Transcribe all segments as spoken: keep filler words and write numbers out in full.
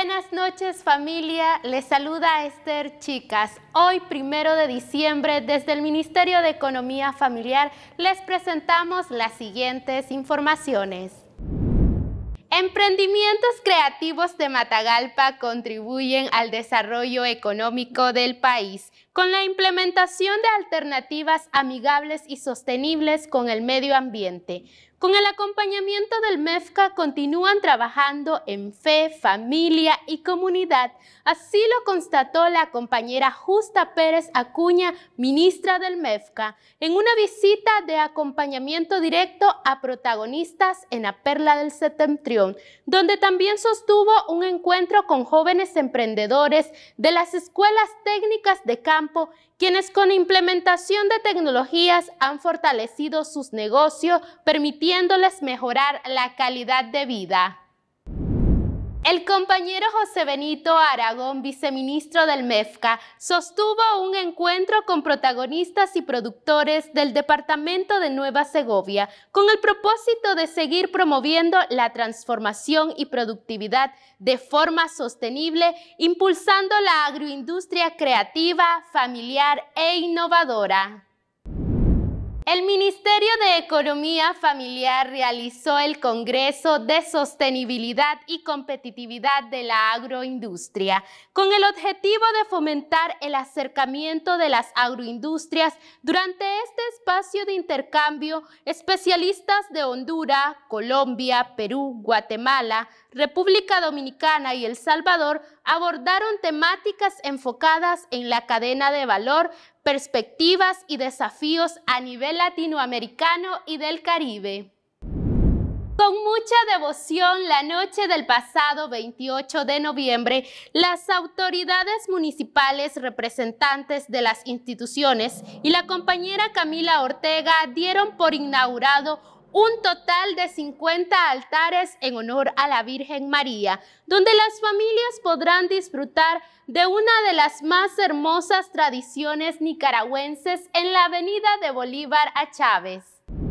Buenas noches, familia, les saluda Esther Chicas. Hoy, primero de diciembre, desde el Ministerio de Economía Familiar les presentamos las siguientes informaciones. Emprendimientos creativos de Matagalpa contribuyen al desarrollo económico del país con la implementación de alternativas amigables y sostenibles con el medio ambiente. Con el acompañamiento del MEFCA continúan trabajando en fe, familia y comunidad. Así lo constató la compañera Justa Pérez Acuña, ministra del MEFCA, en una visita de acompañamiento directo a protagonistas en la Perla del Septentrión, donde también sostuvo un encuentro con jóvenes emprendedores de las escuelas técnicas de campo, quienes con implementación de tecnologías han fortalecido sus negocios, permitiéndoles mejorar la calidad de vida. El compañero José Benito Aragón, viceministro del MEFCA, sostuvo un encuentro con protagonistas y productores del departamento de Nueva Segovia con el propósito de seguir promoviendo la transformación y productividad de forma sostenible, impulsando la agroindustria creativa, familiar e innovadora. El Ministerio de Economía Familiar realizó el Congreso de Sostenibilidad y Competitividad de la Agroindustria, con el objetivo de fomentar el acercamiento de las agroindustrias. Durante este espacio de intercambio, especialistas de Honduras, Colombia, Perú, Guatemala, República Dominicana y El Salvador abordaron temáticas enfocadas en la cadena de valor, perspectivas y desafíos a nivel latinoamericano y del Caribe. Con mucha devoción, la noche del pasado veintiocho de noviembre, las autoridades municipales, representantes de las instituciones y la compañera Camila Ortega dieron por inaugurado un total de cincuenta altares en honor a la Virgen María, donde las familias podrán disfrutar de una de las más hermosas tradiciones nicaragüenses en la avenida de Bolívar a Chávez.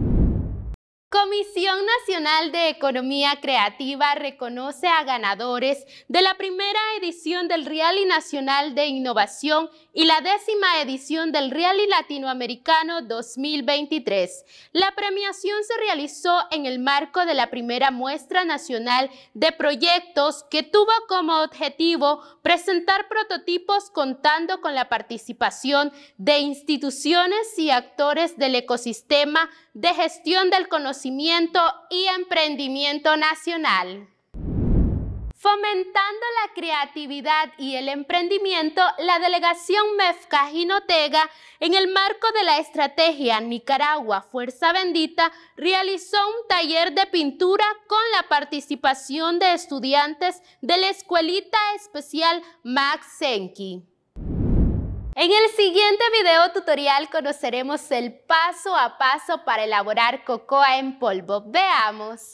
Comisión Nacional de Economía Creativa reconoce a ganadores de la primera edición del Rally Nacional de Innovación y la décima edición del Rally Latinoamericano dos mil veintitrés. La premiación se realizó en el marco de la primera muestra nacional de proyectos que tuvo como objetivo presentar prototipos contando con la participación de instituciones y actores del ecosistema de gestión del conocimiento y emprendimiento nacional. Fomentando la creatividad y el emprendimiento, la delegación MEFCA Jinotega, en el marco de la estrategia Nicaragua Fuerza Bendita, realizó un taller de pintura con la participación de estudiantes de la Escuelita Especial Max Senki. En el siguiente video tutorial conoceremos el paso a paso para elaborar cocoa en polvo. Veamos.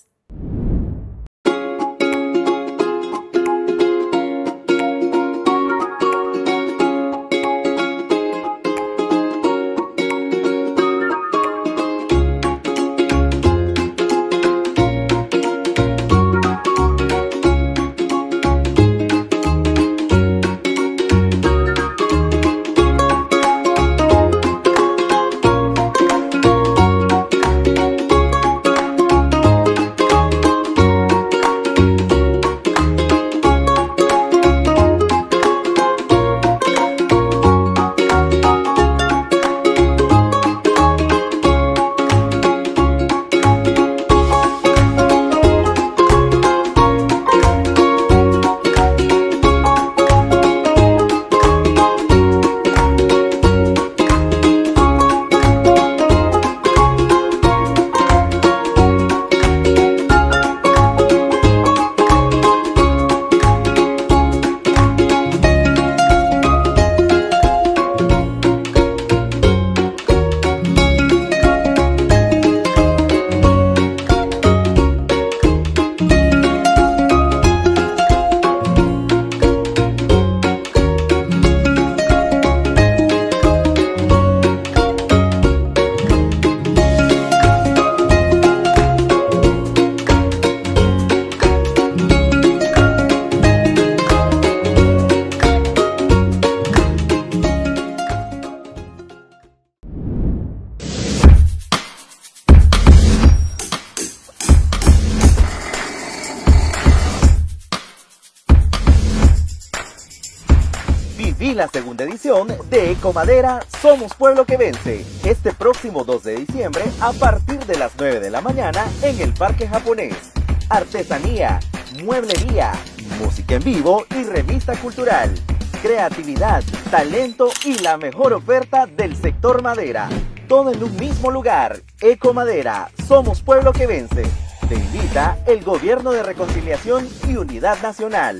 la segunda edición de Ecomadera Somos Pueblo que Vence, este próximo dos de diciembre a partir de las nueve de la mañana en el Parque Japonés. Artesanía, mueblería, música en vivo y revista cultural. Creatividad, talento y la mejor oferta del sector madera. Todo en un mismo lugar. Ecomadera, Somos Pueblo que Vence. Te invita el Gobierno de Reconciliación y Unidad Nacional.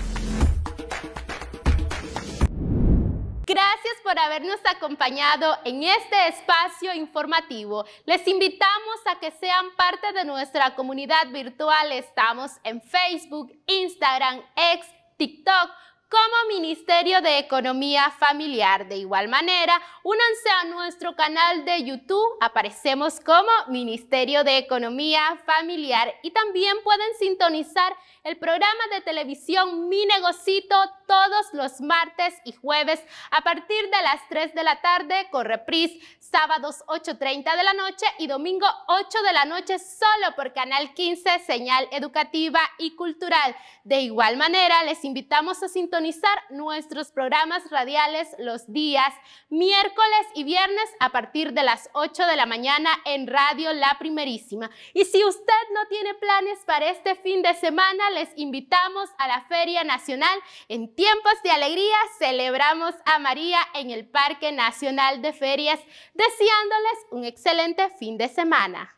Gracias por habernos acompañado en este espacio informativo. Les invitamos a que sean parte de nuestra comunidad virtual. Estamos en Facebook, Instagram, X, TikTok, como Ministerio de Economía Familiar. De igual manera, únanse a nuestro canal de YouTube, aparecemos como Ministerio de Economía Familiar, y también pueden sintonizar el programa de televisión Mi Negocito todos los martes y jueves a partir de las tres de la tarde, con reprise sábados ocho treinta de la noche y domingo ocho de la noche, solo por Canal quince, señal educativa y cultural. De igual manera, les invitamos a sintonizar nuestros programas radiales los días miércoles y viernes a partir de las ocho de la mañana en Radio La Primerísima. Y si usted no tiene planes para este fin de semana, les invitamos a la Feria Nacional. En tiempos de alegría celebramos a María en el Parque Nacional de Ferias, deseándoles un excelente fin de semana.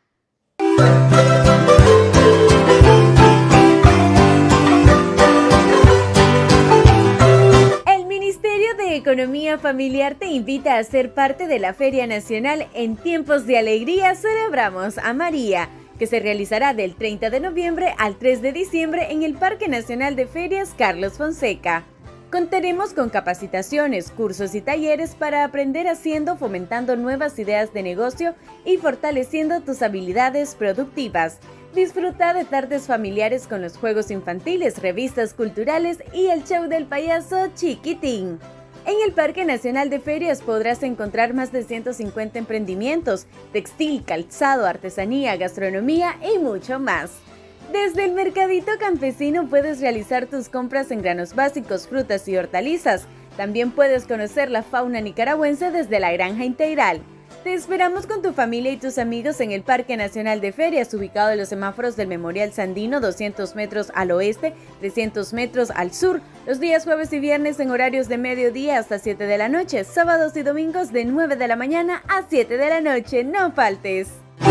El Ministerio de Economía Familiar te invita a ser parte de la Feria Nacional. En tiempos de alegría celebramos a María, que se realizará del treinta de noviembre al tres de diciembre en el Parque Nacional de Ferias Carlos Fonseca. Contaremos con capacitaciones, cursos y talleres para aprender haciendo, fomentando nuevas ideas de negocio y fortaleciendo tus habilidades productivas. Disfruta de tardes familiares con los juegos infantiles, revistas culturales y el show del payaso Chiquitín. En el Parque Nacional de Ferias podrás encontrar más de ciento cincuenta emprendimientos, textil, calzado, artesanía, gastronomía y mucho más. Desde el Mercadito Campesino puedes realizar tus compras en granos básicos, frutas y hortalizas. También puedes conocer la fauna nicaragüense desde la Granja Integral. Te esperamos con tu familia y tus amigos en el Parque Nacional de Ferias, ubicado en los semáforos del Memorial Sandino, doscientos metros al oeste, trescientos metros al sur, los días jueves y viernes en horarios de mediodía hasta siete de la noche, sábados y domingos de nueve de la mañana a siete de la noche. No faltes.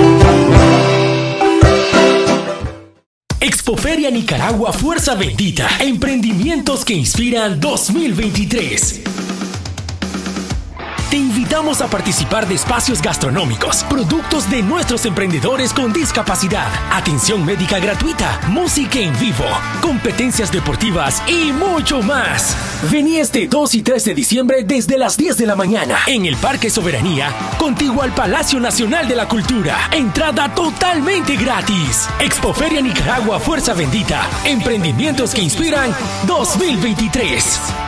Expoferia Nicaragua Fuerza Bendita, emprendimientos que inspiran dos mil veintitrés. Te invitamos a participar de espacios gastronómicos, productos de nuestros emprendedores con discapacidad, atención médica gratuita, música en vivo, competencias deportivas y mucho más. Vení este dos y tres de diciembre desde las diez de la mañana en el Parque Soberanía, contiguo al Palacio Nacional de la Cultura. Entrada totalmente gratis. Expoferia Nicaragua Fuerza Bendita, emprendimientos que inspiran dos mil veintitrés.